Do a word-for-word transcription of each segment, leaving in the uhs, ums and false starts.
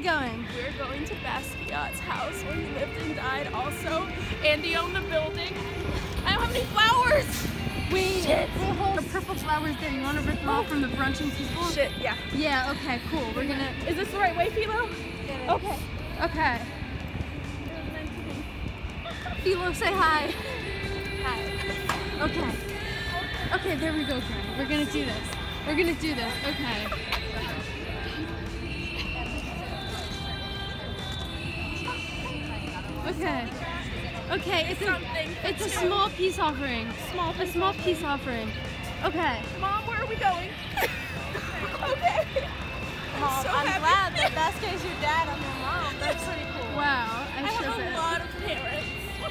we going? We're going to Basquiat's house where he lived and died also. Andy owned the building. I don't have any flowers. Wait, the purple flowers there. You want to rip them off from the brunching people? Shit, yeah. Yeah, okay, cool. We're gonna... Is this the right way, Philo? Okay. Okay. Philo, say hi. Hi. Okay. Okay, there we go, Karen. We're gonna do this. We're gonna do this. Okay. Okay. Okay, it's a, it's a small peace offering. Small, a small peace offering. Okay. Mom, where are we going? Okay. Mom, so I'm happy. glad that Basquiat's your dad. I'm your mom. That's pretty cool. Wow. I, I should have a have. lot of parents.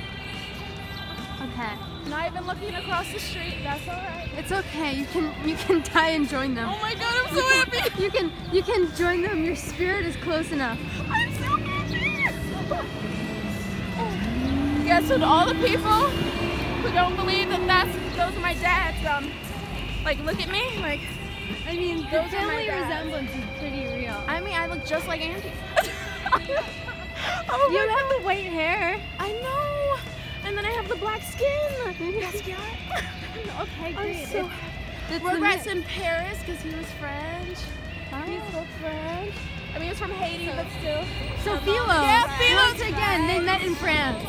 Okay. Not even looking across the street. That's all right. It's okay. You can you can die and join them. Oh my God, I'm so happy. You can you can join them. Your spirit is close enough. I'm so happy. Yeah, so to all the people who don't believe that that's those are my dads, um, like look at me, like. I mean, the Those are my family dads. resemblance is pretty real. I mean, I look just like Andy. Oh, you have the white hair. I know. And then I have the black skin. Basquiat. Okay, I'm great. so It's- it's Rugrats the- in Paris because he was French. He Oh. spoke French. I mean, he was from Haiti, but still. So Um, Philo. Yeah, Philo. Once again, they met in France.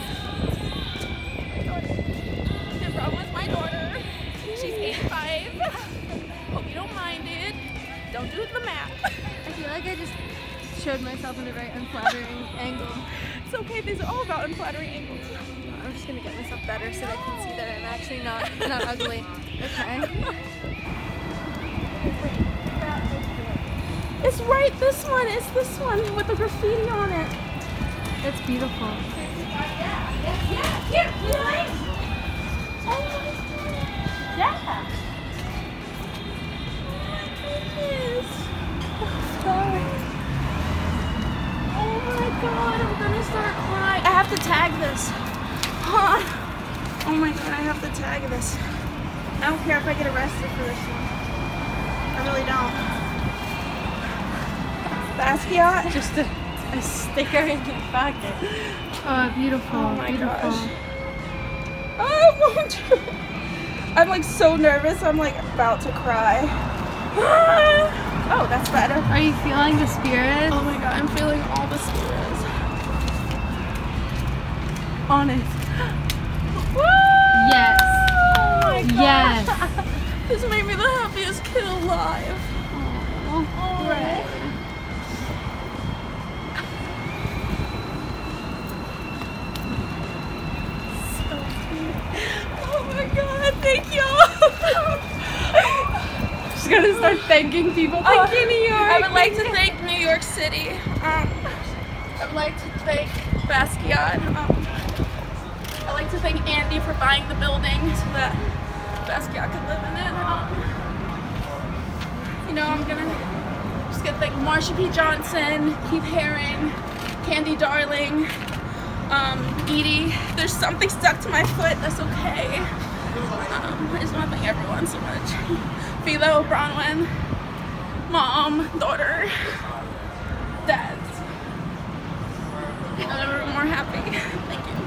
And Rowan's my daughter. She's eighty-five. Hope you don't mind it. Don't do the math. I feel like I just showed myself in a very unflattering angle. It's okay. These are all about unflattering angles. I'm just gonna get myself better so they can see that I'm actually not not ugly. Okay. It's right. This one. It's this one with the graffiti on it. That's beautiful. Yeah. Here, you like? Oh, yeah. Sorry. Oh my God, I'm gonna start crying. I have to tag this. Hold on. Oh my God, I have to tag this. I don't care if I get arrested for this one. I really don't. Basquiat. Just a, a sticker in your pocket. Oh, beautiful. Oh my beautiful. gosh. Oh, won't you? I'm like so nervous. I'm like about to cry. Oh, that's better. Are you feeling the spirit? Oh my God, I'm feeling all the spirits on it. Woo! Yes. Oh my God. Yes. This made me the happiest kid alive. Oh, Right. So cute. Oh my God, thank y'all. She's gonna start thanking people. Thank you, New York. I would like to thank New York City. Um, I would like to thank Basquiat. Um, I'd like to thank Andy for buying the building so that Basquiat could live in it. Um, you know, I'm gonna just gonna thank Marsha P. Johnson, Keith Haring, Candy Darling, um, Edie. There's something stuck to my foot. That's okay. Um, I just want to thank everyone so much. Philo, Bronwyn, Mom, daughter, dads. I'm never more happy. Thank you.